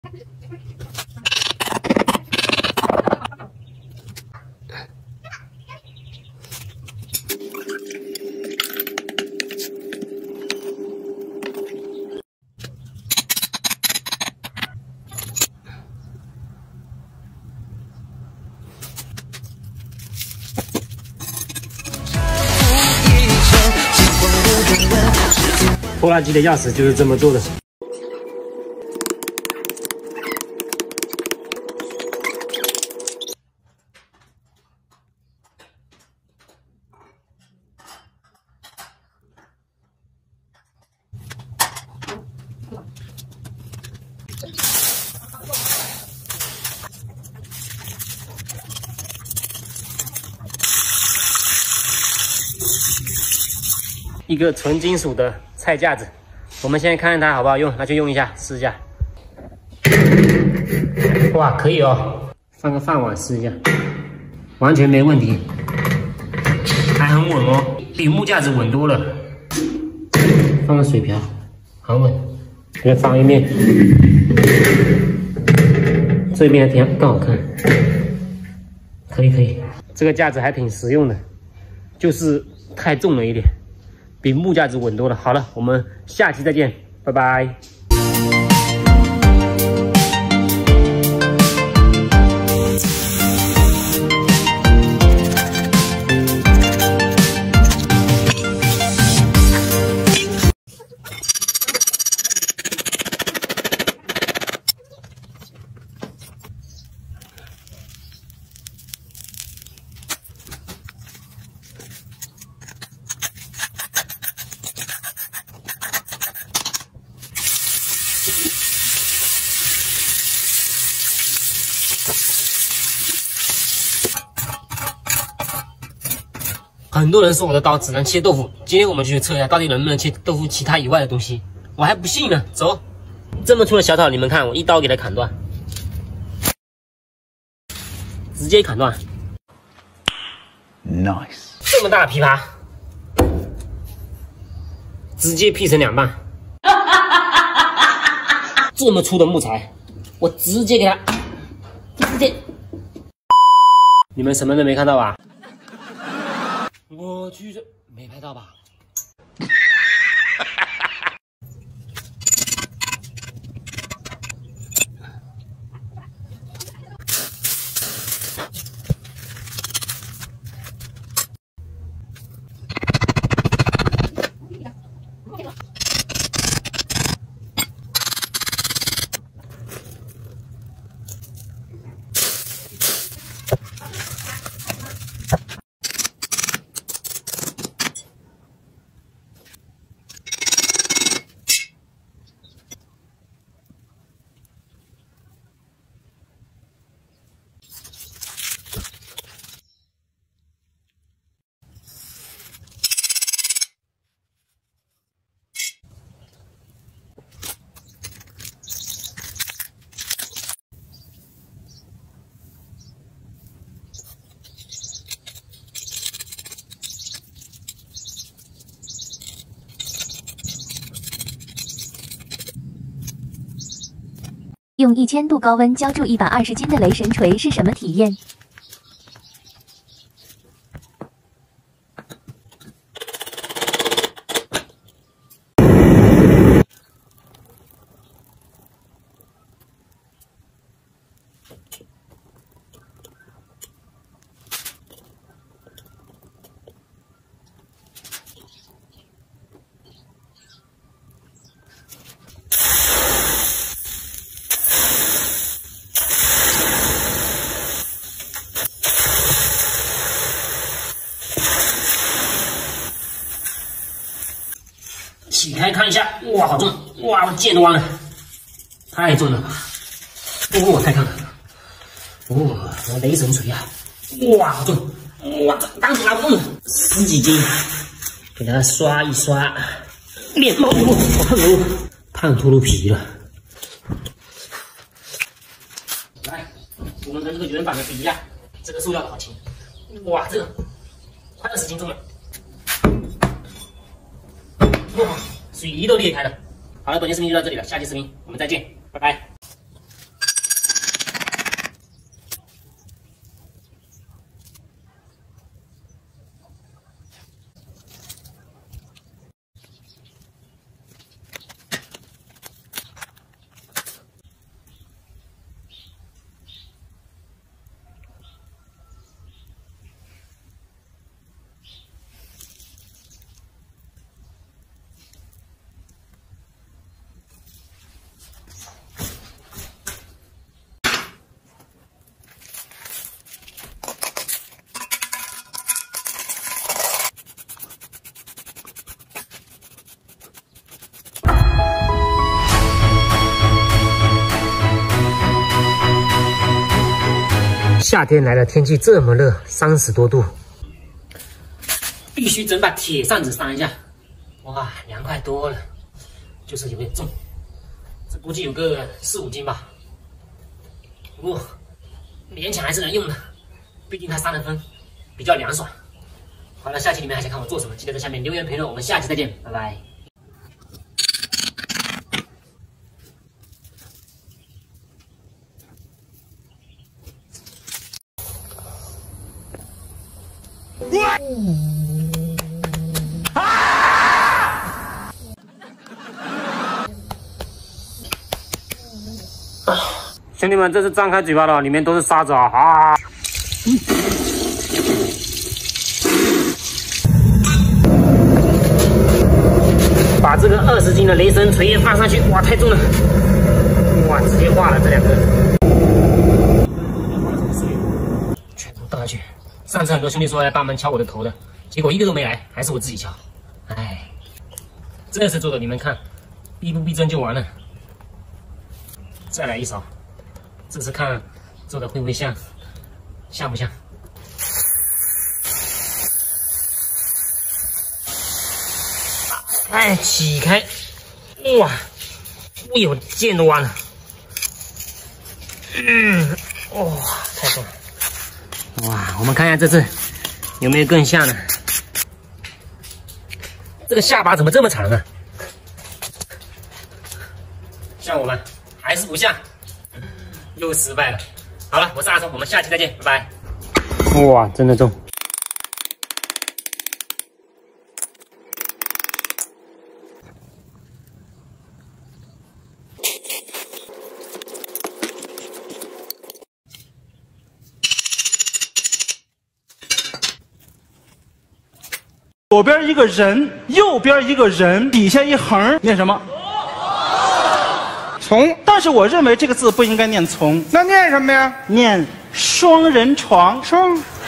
拖拉机的钥匙就是这么做的。一个纯金属的菜架子，我们先看看它好不好用，拿去用一下，试一下。哇，可以哦，放个饭碗试一下，完全没问题，还很稳哦，比木架子稳多了。放个水瓢，很稳。再放一面，这边还挺更好看，可以。这个架子还挺实用的，就是太重了一点。 比木架子稳多了。好了，我们下期再见，拜拜。很多人说我的刀只能切豆腐，今天我们就去测一下，到底能不能切豆腐其他以外的东西。我还不信呢，走！这么粗的小草，你们看，我一刀给它砍断，直接砍断。Nice！ 这么大的琵琶，直接劈成2半。这么粗的木材，我直接给它，直接。你们什么都没看到吧？ 我去，这没拍到吧？ 用1000度高温浇筑一把20斤的雷神锤是什么体验？ 起开看一下，哇，好重！哇，我剑都弯了，太重了吧！哦，太看了，哦，雷神锤啊！哇，好重！哇，当时拿不动，10几斤，给它刷一刷，面包秃噜，烫秃噜皮了。来，我们跟这个原版的比一下，这个塑料的好轻，哇，这个快20斤重了。 哇，水泥都裂开了。好了，本期视频就到这里了，下期视频我们再见，拜拜。 夏天来了，天气这么热，30多度，必须整把铁扇子扇一下。哇，凉快多了，就是有点重，这估计有个4、5斤吧。不过勉强还是能用的，毕竟它扇的风比较凉爽。好了，下期你们还想看我做什么？记得在下面留言评论。我们下期再见，拜拜。兄弟们，这是张开嘴巴的，里面都是沙子啊！把这个20斤的雷神锤也放上去，哇，太重了！哇，直接化了这2个，全都倒下去。上次很多兄弟说来帮忙敲我的头的，结果一个都没来，还是我自己敲。哎，这次做的你们看，逼不逼真就完了。再来一勺，这次看做的会不会像不像？哎，起开！哇，哎呦，剑都弯了。哇，太重了。哇，我们看一下这次有没有更像呢？这个下巴怎么这么长啊？像我们还是不像，又失败了。好了，我是阿聪，我们下期再见，拜拜。哇，真的重。 左边一个人，右边一个人，底下一横，念什么？ 从。 但是我认为这个字不应该念从， 那念什么呀？ 念双人床。 双。